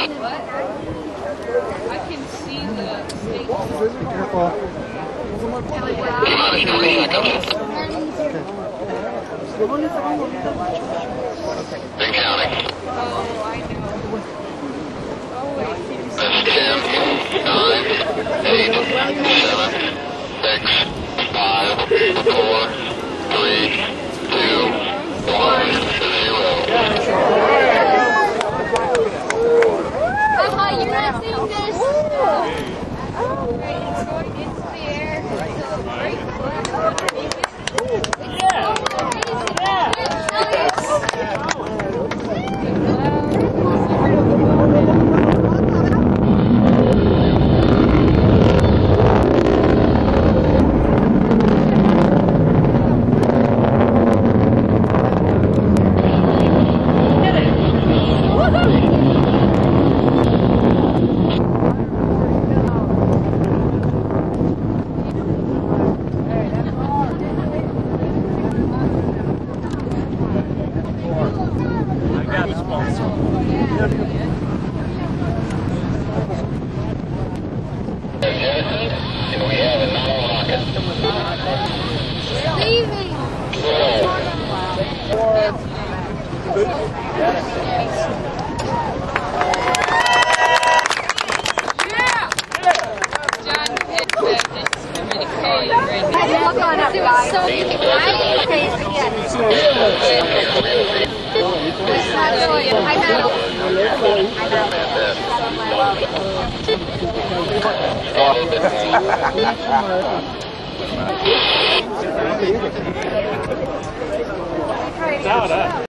I can see the state. Be careful. Been counting. Oh, I know. Oh, wait. That's 10, 9, 8, 7, 6, 5, 4, 3, 2, 1, 0. You're not seeing this. Right, it's going into the air. And we have a non-rocket. Leaving. John said that it's really cold right now. Look on up, guys. So, okay, again. Sound up.